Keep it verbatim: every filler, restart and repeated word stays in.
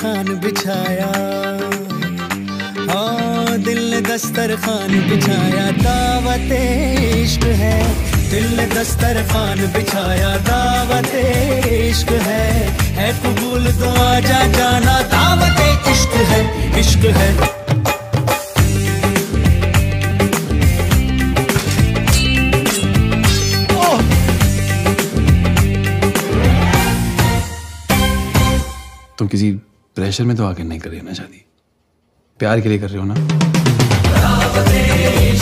दस्तरखान बिछाया, हाँ दिल ने दस्तरखान बिछाया, दावत इश्क है। दिल ने दस्तरखान बिछाया, दावत इश्क है, है कबूल तो आजा जाना, दावत इश्क है, इश्क है। तुम किसी प्रेशर में तो आके नहीं कर रही हो ना शादी, प्यार के लिए कर रहे हो ना।